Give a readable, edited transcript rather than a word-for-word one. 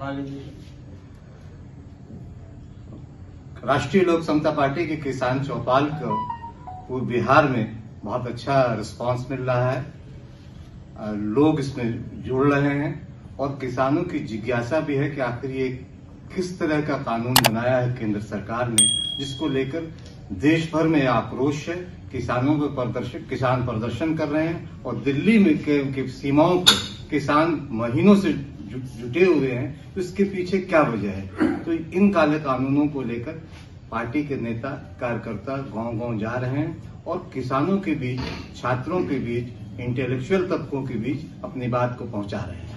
राष्ट्रीय लोक समता पार्टी के किसान चौपाल को पूरे बिहार में बहुत अच्छा रिस्पांस मिल रहा है। लोग इसमें जुड़ रहे हैं और किसानों की जिज्ञासा भी है कि आखिर ये किस तरह का कानून बनाया है केंद्र सरकार ने, जिसको लेकर देश भर में आक्रोश है। किसानों को किसान प्रदर्शन कर रहे हैं और दिल्ली में के सीमाओं पर किसान महीनों से जुटे हुए हैं। तो इसके पीछे क्या वजह है? तो इन काले कानूनों को लेकर पार्टी के नेता कार्यकर्ता गांव-गांव जा रहे हैं और किसानों के बीच, छात्रों के बीच, इंटेलेक्चुअल तबकों के बीच अपनी बात को पहुंचा रहे हैं।